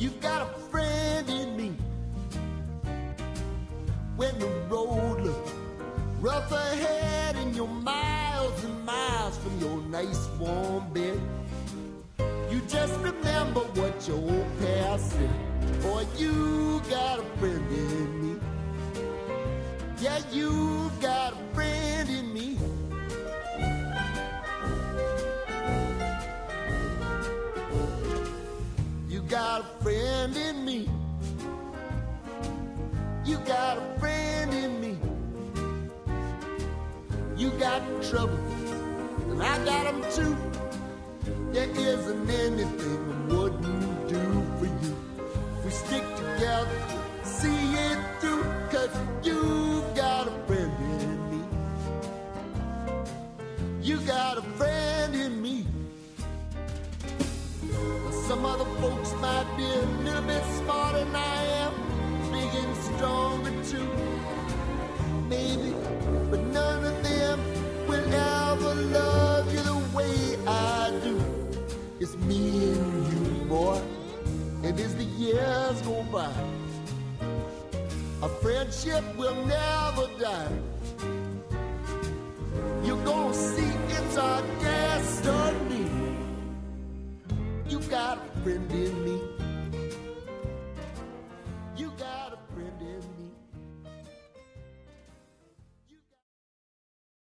You've got a friend in me. When the road looks rough ahead and you're miles and miles from your nice warm bed, you just remember what your old past said. Boy, you got a friend in me. Yeah, you got a friend in me. You got a friend in me. You got a friend in me. You got trouble, and I got them too. There isn't anything I wouldn't do for you. We stick together, see it through, 'cause you've got a friend in me. You got a friend in me. Some other folks might be a little bit smarter than I am, big and stronger too, maybe, but none of them will ever love you the way I do. It's me and you, boy, and as the years go by, our friendship will never die. You're gonna see it's our destiny. You got a friend in me.